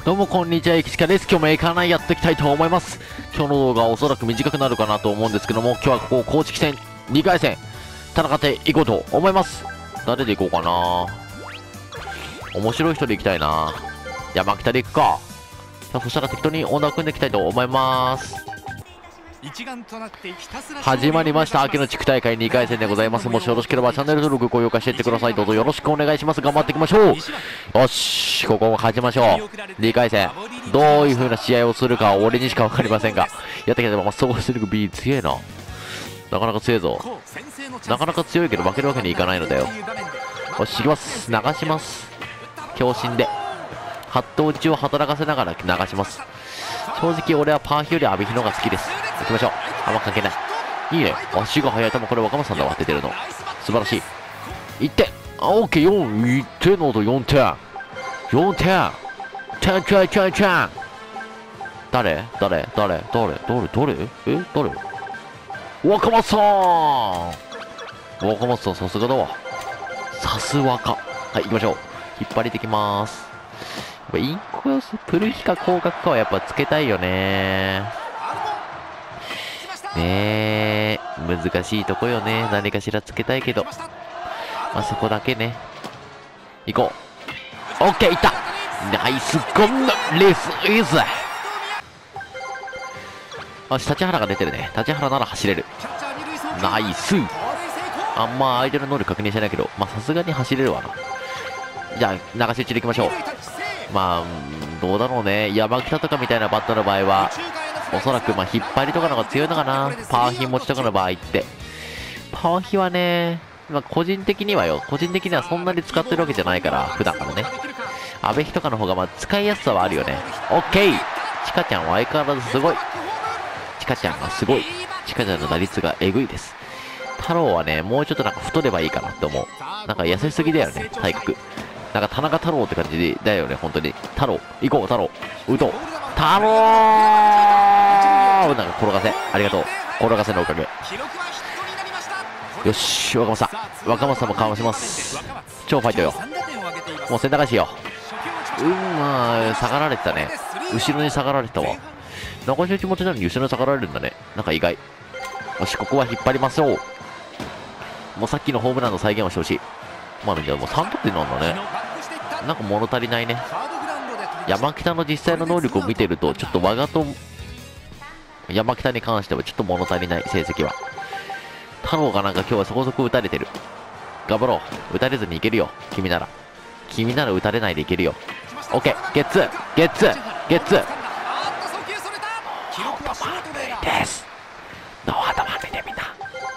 どうもこんにちは、駅近です。今日もエカナイやっていきたいと思います。今日の動画はおそらく短くなるかなと思うんですけども、今日はここ公式戦2回戦戦っていこうと思います。誰でいこうかな。面白い人でいきたいな。山北で行くか。さあ、そしたら適当にオーダー組んでいきたいと思います。始まりました。秋の地区大会2回戦でございます。もしよろしければチャンネル登録、高評価していってください。どうぞよろしくお願いします。頑張っていきましょう。よし、ここも勝ちましょう。2回戦。どういう風な試合をするかは俺にしかわかりませんが。やってきたら、総合出力 B 強えな。なかなか強いぞ。なかなか強いけど負けるわけにいかないのだよ。よし、行きます。流します。強心で。ハット打ちを働かせながら流します。正直俺はパーヒより阿部日のが好きです。行きましょう。あんま関係ない。いいね。足が速い球、これ若松さんだわ、当ててるの。素晴らしい。1点。オッケー、1点の音、4点。4点。チャン。誰え、誰若松さん。若松さん、さすがだわ。さす若。はい、行きましょう。引っ張りてきます。インコース、プルヒか広角かはやっぱつけたいよね。ねえ、難しいとこよね。何かしらつけたいけど。まあ、そこだけね。行こう。オッケー、いった。ナイスゴンのレースイズ。よし、立原が出てるね。立原なら走れる。ナイス。あんま相手の能力確認してないけど、まあ、さすがに走れるわな。じゃあ、流し打ちでいきましょう。まあ、どうだろうね。山北とかみたいなバットの場合は、おそらくまあ引っ張りとかの方が強いのかな。パワーヒ持ちとかの場合って。パワーヒはね、まあ個人的にはそんなに使ってるわけじゃないから、普段からね。阿部比とかの方がまあ使いやすさはあるよね。オッケー。チカちゃんは相変わらずすごい。チカちゃんがすごい。チカちゃんの打率がえぐいです。太郎はね、もうちょっとなんか太ればいいかなって思う。なんか痩せすぎだよね、体格。なんか田中太郎って感じだよね、本当に。太郎、行こう、太郎。打とう。太郎なんか転がせ。ありがとう。転がせのおかげ。よし、若松さんもかわします。超ファイトよ。もうセンター返しよ。まあ、下がられてたね。後ろに下がられてたわ。中島持ちなのに後ろに下がられるんだね。なんか意外。よし、ここは引っ張りましょう。もうさっきのホームランの再現をしてほしい。まあ、じゃあもう3得点なんだね。なんか物足りないね。山北の実際の能力を見てると、ちょっと我がと山北に関してはちょっと物足りない成績は。太郎がなんか今日はそこそこ打たれてる。頑張ろう。打たれずにいけるよ。君なら打たれないでいけるよ。オッケー。ゲッツー。ノーアウト満塁です。ノーアウト満塁でみんな。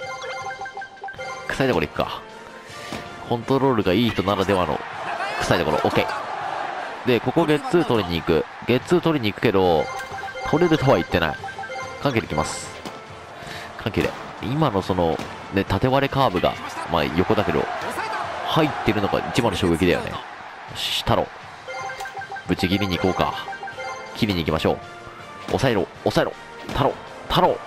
臭いところ行くか。コントロールがいい人ならではの臭いところ。オッケー。で、ここゲッツー取りに行く。けど、取れるとは言ってない。緩急できます。緩急で。今のその、ね、縦割れカーブが、まあ横だけど、入ってるのが一番の衝撃だよね。よし、太郎。ぶち切りに行こうか。切りに行きましょう。抑えろ。太郎。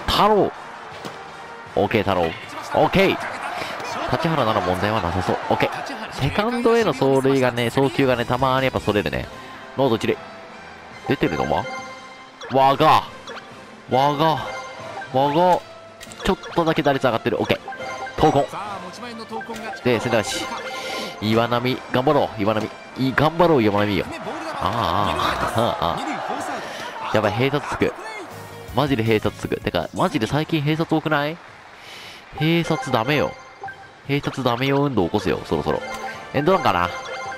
オッケー、太郎。オッケー。立原なら問題はなさそう。オッケー。セカンドへの送球がね、たまーにやっぱそれるね。ノード一塁。出てるのはわが。ちょっとだけ打率上がってる。オッケー。投稿。で、センター返し。岩波。頑張ろう、岩波よ。やばい、併殺つく。マジで併殺つく。てか、マジで最近併殺多くない？併殺ダメよ。運動起こすよ、そろそろ。エンドランかな。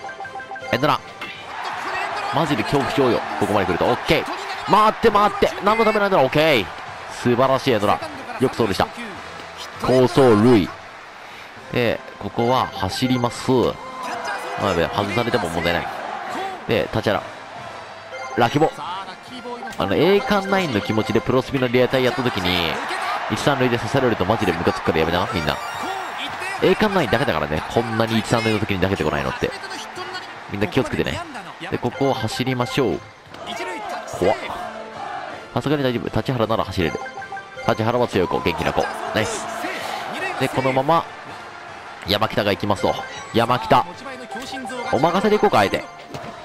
マジで恐怖症よ。ここまで来ると。オッケー。回って何のためなんだろう。オッケー。素晴らしいエンドラン。よく走塁した。好走塁。で、ここは走ります。外されても問題ない。で、立原。ラキボ。栄冠ナインの気持ちでプロスピのリアタイやった時に、1、3塁で刺されるとマジでムカつくからやめな、みんな。栄冠ナインだけだからね。こんなに1、3塁の時に投げてこないのって。みんな気をつけてね。で、ここを走りましょう。怖っ。さすがに大丈夫。立原なら走れる。立原は強い子、元気な子。ナイス。で、このまま、山北が行きますと。山北。お任せでいこうか、あえて。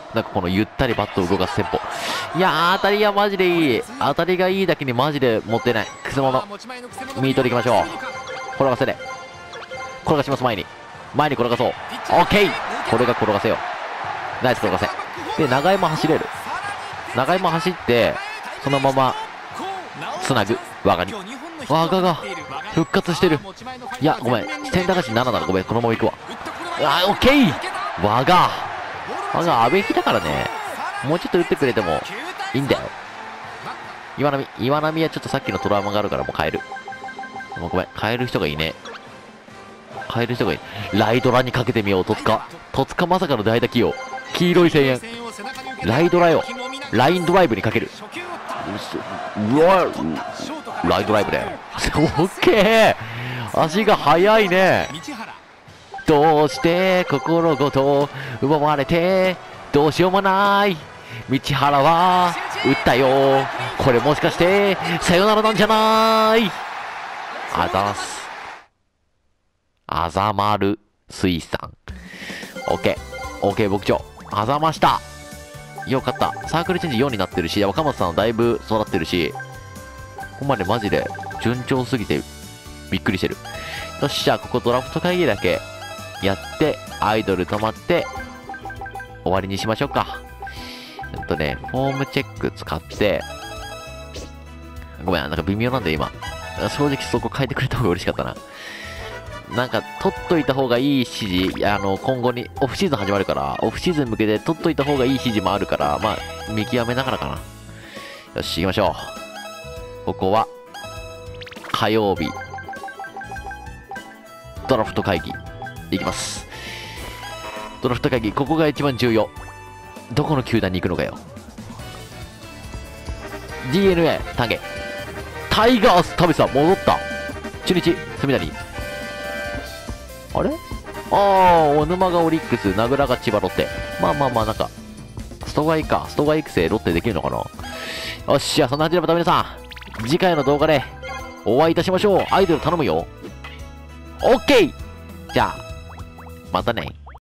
なんかこのゆったりバットを動かすテンポ。いやー、当たりはマジでいい。当たりがいいだけにマジで持ってない。クスモの。ミートでいきましょう。転がせね。転がします、前に。前に転がそう。オッケー。これが転がせよ。ナイス転がせ。で、長山走れる。長山走って、そのまま、つなぐ。我がに。我がが、復活してる。いや、ごめん。選択肢7ならごめん。このまま行くわ。あ、オッケー。我が。我が、阿部比だからね。もうちょっと打ってくれても、いいんだよ。岩波はちょっとさっきのトラウマがあるからもう変える。もうごめん。変える人がいいね。変える人がいい。ライドラにかけてみよう、戸塚。戸塚まさかの代打起用。黄色い声援。ライドラよ。ラインドライブにかける。うわ、ライドライブだよ。オッケー。足が速いね。どうして心ごと奪われて、どうしようもない。道原は、打ったよ。これもしかして、さよならなんじゃない。あざます。あざまる水産。オッケー。オッケー、牧長。あざました。よかった。サークルチェンジ4になってるし、若松さんだいぶ育ってるし、ここまでマジで順調すぎてびっくりしてる。よっしゃ、ここドラフト会議だけやって、アイドル止まって、終わりにしましょうか。フォームチェック使って、ごめん、なんか微妙なんで今。正直そこ変えてくれた方が嬉しかったな。なんか、取っといた方がいい指示、今後に、オフシーズン始まるから、オフシーズンに向けて取っといた方がいい指示もあるから、まあ、見極めながらかな。よし、行きましょう。ここは、火曜日、ドラフト会議、いきます。ドラフト会議、ここが一番重要。どこの球団に行くのかよ。DNA、タゲ。タイガース、田部さん、戻った。中日、住谷。あれ小沼がオリックス、名倉が千葉ロッテ。まあ、なんか、ストガイか。ストガイ育成ロッテできるのかな。よっしゃ、そんな感じでまた皆さん、次回の動画でお会いいたしましょう。アイドル頼むよ。オッケー。じゃあ、またね。